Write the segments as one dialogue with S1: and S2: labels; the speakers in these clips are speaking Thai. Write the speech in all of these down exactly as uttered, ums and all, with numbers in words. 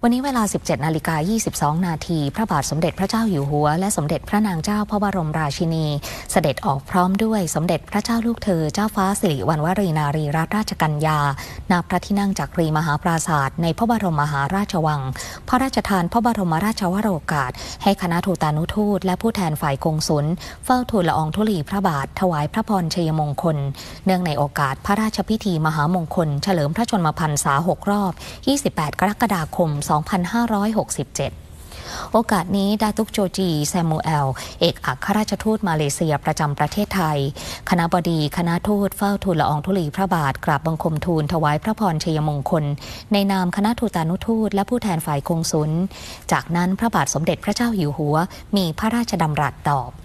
S1: วันนี้เวลา สิบเจ็ดนาฬิกายี่สิบสอง นาทีพระบาทสมเด็จพระเจ้าอยู่หัวและสมเด็จพระนางเจ้าพระบรมราชินีเสด็จออกพร้อมด้วยสมเด็จพระเจ้าลูกเธอเจ้าฟ้าสิริวัณวรีนารีรัตนราชกัญญาณพระที่นั่งจักรีมหาปราสาทในพระบรมมหาราชวังพระราชทานพระบรมราชวโรกาสให้คณะทูตานุทูตและผู้แทนฝ่ายกงสุลเฝ้าทูลละอองธุลีพระบาทถวายพระพรชัยมงคลเนื่องในโอกาสพระราชพิธีมหามงคลเฉลิมพระชนมพรรษาหกรอบยี่สิบแปดกรกฎาคมสองพันห้าร้อยหกสิบเจ็ดโอกาสนี้ดาตุกโจจีแซมูเอลเอกอัครราชทูตมาเลเซียประจำประเทศไทยคณบดีคณะทูตเฝ้าทูลละอองธุลีพระบาทกราบบังคมทูลถวายพระพรชัยมงคลในนามคณะทูตานุทูตและผู้แทนฝ่ายกงสุลจากนั้นพระบาทสมเด็จพระเจ้าอยู่หัวมีพระราชดำรัสตอบ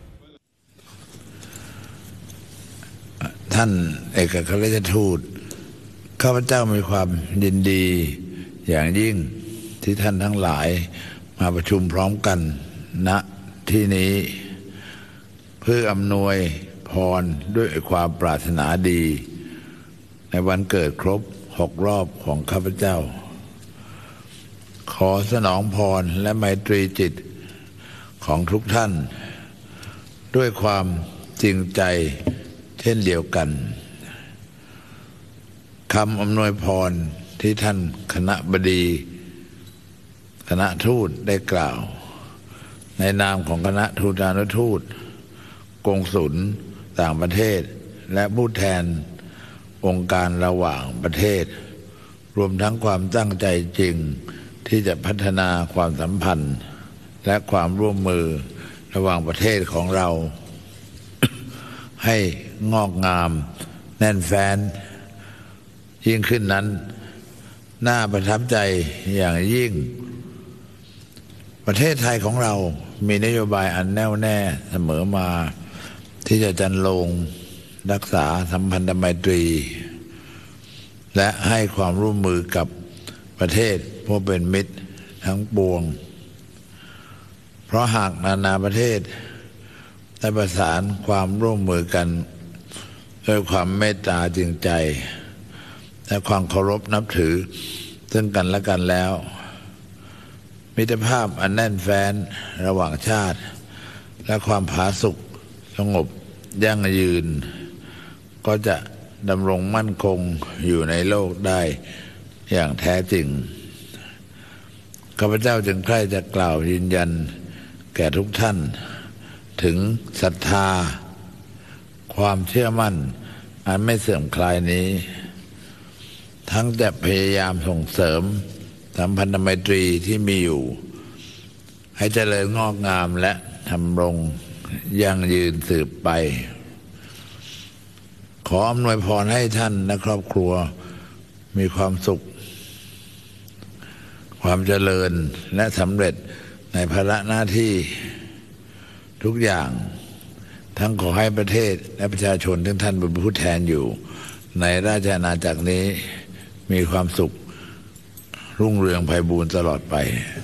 S2: ท่านเอกอัครราชทูตข้าพเจ้ามีความยินดีอย่างยิ่งที่ท่านทั้งหลายมาประชุมพร้อมกันณที่นี้เพื่ออำนวยพรด้วยความปรารถนาดีในวันเกิดครบหกรอบของข้าพเจ้าขอสนองพรและไมตรีจิตของทุกท่านด้วยความจริงใจเช่นเดียวกันคำอำนวยพรที่ท่านคณบดีคณะทูตได้กล่าวในนามของคณะทูตานุทูตกงสุลต่างประเทศและผู้แทนองค์การระหว่างประเทศรวมทั้งความตั้งใจจริงที่จะพัฒนาความสัมพันธ์และความร่วมมือระหว่างประเทศของเรา ให้งอกงามแน่นแฟ้นยิ่งขึ้นนั้นน่าประทับใจอย่างยิ่งประเทศไทยของเรามีนโยบายอันแน่วแน่เสมอมาที่จะจันลงรักษาสัมพันธไมตรีและให้ความร่วมมือกับประเทศผู้เป็นมิตรทั้งปวงเพราะหากนานาประเทศได้ประสานความร่วมมือกันด้วยความเมตตาจริงใจและความเคารพนับถือซึ่งกันและกันแล้วมิตรภาพอันแน่นแฟ้นระหว่างชาติและความผาสุกสงบยั่งยืนก็จะดำรงมั่นคงอยู่ในโลกได้อย่างแท้จริงข้าพเจ้าจึงใคร่จะกล่าวยืนยันแก่ทุกท่านถึงศรัทธาความเชื่อมั่นอันไม่เสื่อมคลายนี้ทั้งจะพยายามส่งเสริมสัมพันธไมตรีที่มีอยู่ให้เจริญงอกงามและทำรงยั่งยืนสืบไปขออำนวยพรให้ท่านและครอบครัวมีความสุขความเจริญและสำเร็จในภาระหน้าที่ทุกอย่างทั้งขอให้ประเทศและประชาชนที่ท่านเป็นผู้แทนอยู่ในราชอาณาจักรนี้มีความสุขรุ่งเรืองไพบูลย์ตลอดไป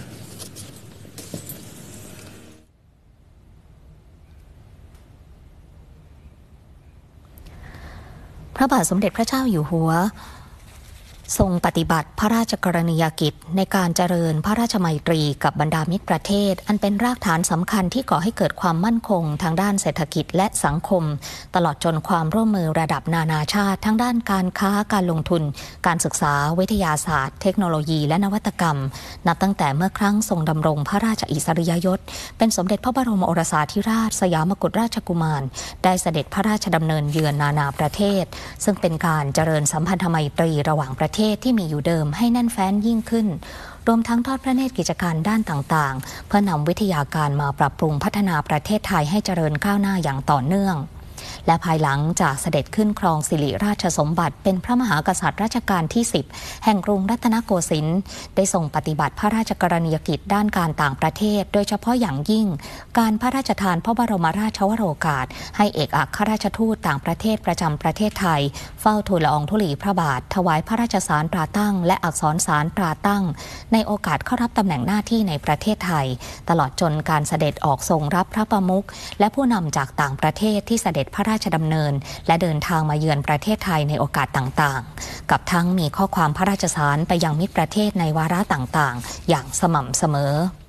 S1: พระบาทสมเด็จพระเจ้าอยู่หัวทรงปฏิบัติพระราชกรณียกิจในการเจริญพระราชไมตรีกับบรรดามิตรประเทศอันเป็นรากฐานสำคัญที่ก่อให้เกิดความมั่นคงทางด้านเศรษฐกิจและสังคมตลอดจนความร่วมมือระดับนานาชาติทั้งด้านการค้าการลงทุนการศึกษาวิทยาศาสตร์เทคโนโลยีและนวัตกรรมนับตั้งแต่เมื่อครั้งทรงดำรงพระราชอิสริยยศเป็นสมเด็จพระบรมโอรสาธิราชสยามกุฎราชกุมารได้เสด็จพระราชดำเนินเยือนนานาประเทศซึ่งเป็นการเจริญสัมพันธไมตรีระหว่างประเทศที่มีอยู่เดิมให้แน่นแฟ้นยิ่งขึ้นรวมทั้งทอดพระเนตรกิจการด้านต่างๆเพื่อนำวิทยาการมาปรับปรุงพัฒนาประเทศไทยให้เจริญก้าวหน้าอย่างต่อเนื่องและภายหลังจากเสด็จขึ้นครองสิริราชสมบัติเป็นพระมหากษัตริย์รัชกาลที่สิบแห่งกรุงรัตนโกสินทร์ได้ทรงปฏิบัติพระราชกรณียกิจด้านการต่างประเทศโดยเฉพาะอย่างยิ่งการพระราชทานพระบรมราชวโรกาสให้เอกอัครราชทูตต่างประเทศประจำประเทศไทยเฝ้าทูลละอองธุลีพระบาทถวายพระราชสารตราตั้งและอักษรสารตราตั้งในโอกาสเข้ารับตำแหน่งหน้าที่ในประเทศไทยตลอดจนการเสด็จออกทรงรับพระประมุขและผู้นำจากต่างประเทศที่เสด็จพระราชราชดำเนินและเดินทางมาเยือนประเทศไทยในโอกาสต่างๆกับทั้งมีข้อความพระราชสารไปยังมิตรประเทศในวาระต่างๆอย่างสม่ำเสมอ